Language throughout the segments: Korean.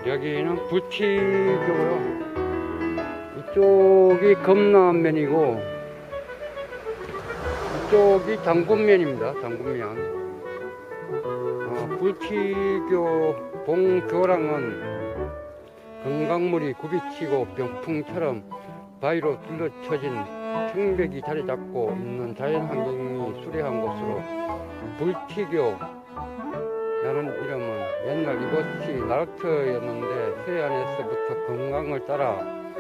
여기는 불치교고요. 이쪽이 검남면이고 이쪽이 당군면입니다. 당군면. 불치교 봉교랑은 건강물이 굽이치고 병풍처럼 바위로 둘러쳐진 청백이 자리 잡고 있는 자연환경이 수려한 곳으로 불치교라는 이름은 옛날 이곳이 나루터였는데 서해안에서부터 건강을 따라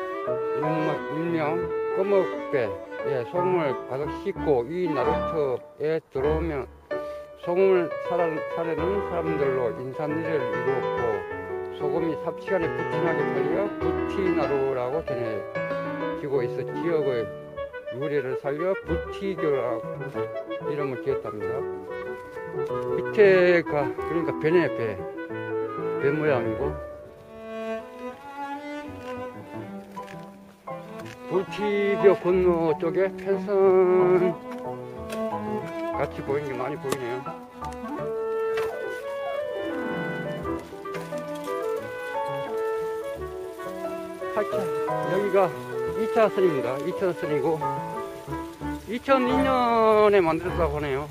일명 꺼먹배에 소금을 가득 싣고 이 나루터에 들어오면 소금을 사려는 사람들로 인산리를 이루었고 소금이 삽시간에 부티나게 팔려 부티나루라고 전해지고 있어 지역의 유래를 살려 불치교라고 이름을 지었답니다. 밑에가 그러니까 배네, 배 모양이고 불치교 건너 쪽에 펜션 같이 보이는 게 많이 보이네요. 여기가 2차선입니다. 2차선이고 2002년에 만들었다고 하네요.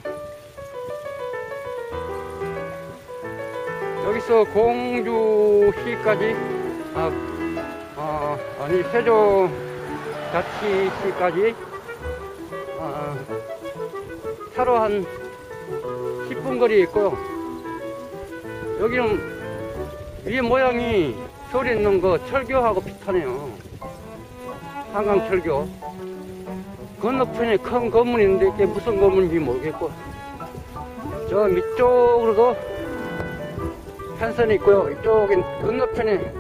여기서 공주시까지 아니 세종자치시까지 차로 한 10분 거리에 있고요. 여기는 위에 모양이 서울에 있는 거 철교하고 비슷하네요. 한강철교. 건너편에 큰 건물이 있는데 이게 무슨 건물인지 모르겠고 저 밑쪽으로도 펜션이 있고요. 이쪽엔 건너편에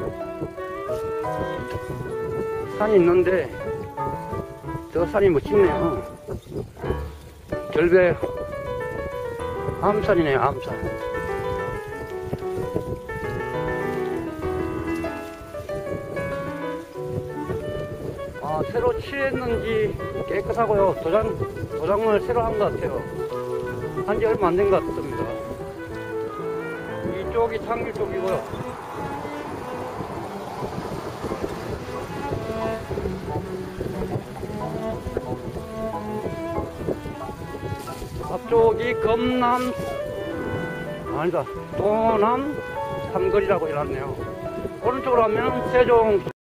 산이 있는데 저 산이 멋있네요. 결배 암산이네요. 암산. 새로 칠했는지 깨끗하고요. 도장을 새로 한 것 같아요. 한지 얼마 안 된 것 같습니다. 이쪽이 창길 쪽이고요. 앞쪽이 도남 삼거리라고 해놨네요. 오른쪽으로 하면 세종